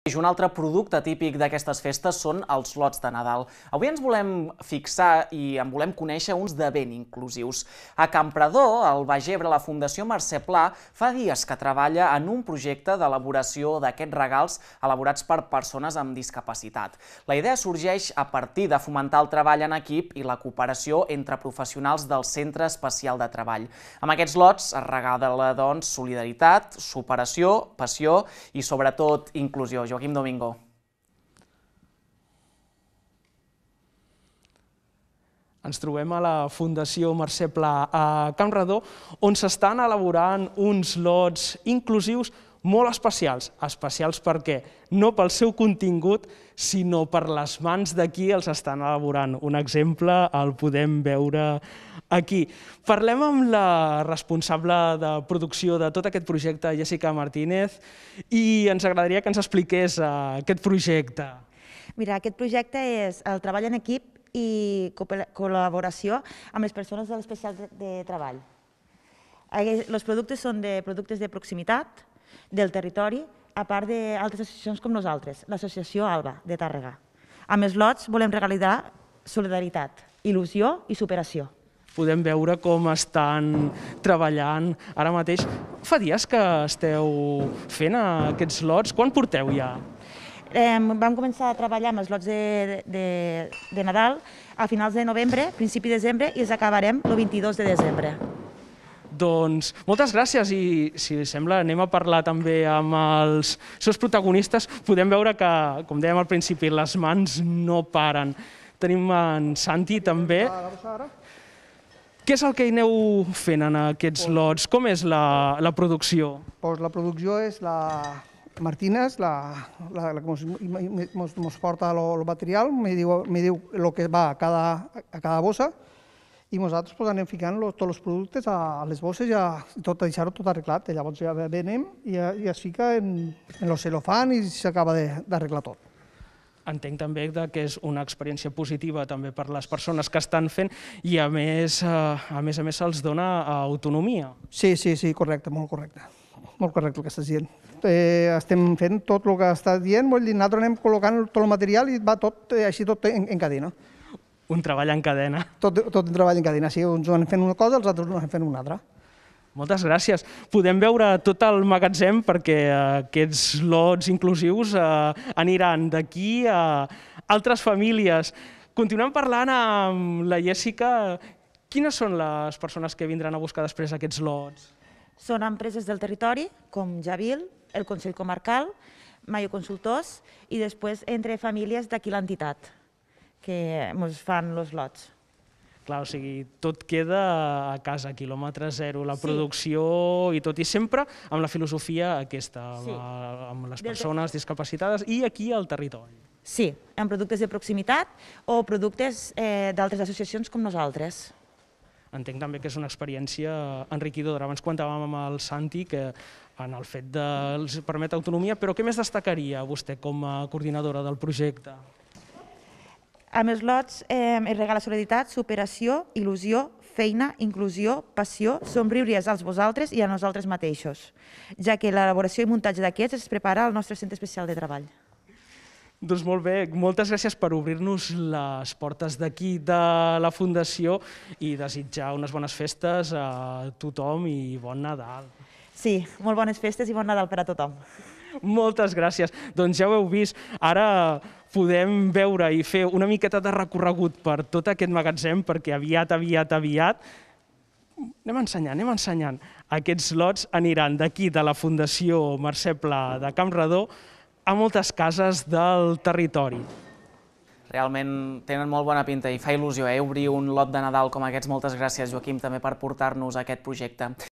Un altre producte típic d'aquestes festes són els lots de Nadal. Avui ens volem fixar i en volem conèixer uns de ben inclusius. A Campredó, al Baix Ebre, la Fundació Mercè Pla fa dies que treballa en un projecte d'elaboració d'aquests regals elaborats per persones amb discapacitat. La idea sorgeix a partir de fomentar el treball en equip i la cooperació entre professionals del Centre Especial de Treball. Amb aquests lots es regala, doncs, solidaritat, superació, passió i, sobretot, inclusió. Joaquim Domingo. Ens trobem a la Fundació Mercè Pla a Campredó, on s'estan elaborant uns lots inclusius molt especials. Especials per què? No pel seu contingut, sinó per les mans de qui els estan elaborant. Un exemple el podem veure aquí. Parlem amb la responsable de producció de tot aquest projecte, Jessica Martínez, i ens agradaria que ens expliqués aquest projecte. Mira, aquest projecte és el treball en equip i col·laboració amb les persones de l'especial de treball. Els productes són productes de proximitat, del territori, a part d'altres associacions com nosaltres, l'associació ALBA de Tàrrega. Amb els lots volem regalar solidaritat, il·lusió i superació. Podem veure com estan treballant ara mateix. Fa dies que esteu fent aquests lots. Quan porteu ja? Vam començar a treballar amb els lots de Nadal a finals de novembre, principi de desembre, i els acabarem el 22 de desembre. Doncs moltes gràcies i, si li sembla, anem a parlar també amb els seus protagonistes. Podem veure que, com dèiem al principi, les mans no paren. Tenim en Santi també. Què és el que hi aneu fent en aquests lots? Com és la producció? La producció és la Martínez, la que ens porta el material, me diu el que va a cada bossa, i nosaltres anem ficant tots els productes a les bosses i deixar-ho tot arreglat. Llavors ja venem i es fica en el celofán i s'acaba d'arreglar tot. Entenc també que és una experiència positiva també per les persones que estan fent i a més se'ls dona autonomia. Sí, correcte, molt correcte. Molt correcte el que estàs dient. Estem fent tot el que estàs dient, vull dir, nosaltres anem col·locant tot el material i va tot així tot en cadena. Un treball en cadena. Tot un treball en cadena, sí, uns anem fent una cosa, els altres anem fent una altra. Moltes gràcies. Podem veure tot el magatzem perquè aquests lots inclusius aniran d'aquí a altres famílies. Continuem parlant amb la Jessica. Quines són les persones que vindran a buscar després aquests lots? Són empreses del territori, com Javil, el Consell Comarcal, Mayo Consultors, i després entre famílies d'aquí l'entitat, que ens fan els lots. Clar, o sigui, tot queda a casa, quilòmetre zero, la producció i tot, i sempre amb la filosofia aquesta, amb les persones discapacitades i aquí al territori. Sí, amb productes de proximitat o productes d'altres associacions com nosaltres. Entenc també que és una experiència enriquidora. Abans comentàvem amb el Santi que en el fet de els permet autonomia, però què més destacaria vostè com a coordinadora del projecte? Amb els lots es regala solidaritat, superació, il·lusió, feina, inclusió, passió, somriures als vosaltres i a nosaltres mateixos, ja que l'elaboració i muntatge d'aquests es prepara al nostre Centre Especial de Treball. Doncs molt bé, moltes gràcies per obrir-nos les portes d'aquí de la Fundació i desitjar unes bones festes a tothom i bon Nadal. Sí, molt bones festes i bon Nadal per a tothom. Moltes gràcies. Doncs ja ho heu vist, ara podem veure i fer una miqueta de recorregut per tot aquest magatzem perquè aviat anem ensenyant. Aquests lots aniran d'aquí de la Fundació Mercè Pla de Campredó a moltes cases del territori. Realment tenen molt bona pinta i fa il·lusió obrir un lot de Nadal com aquests. Moltes gràcies, Joaquim, també per portar-nos aquest projecte.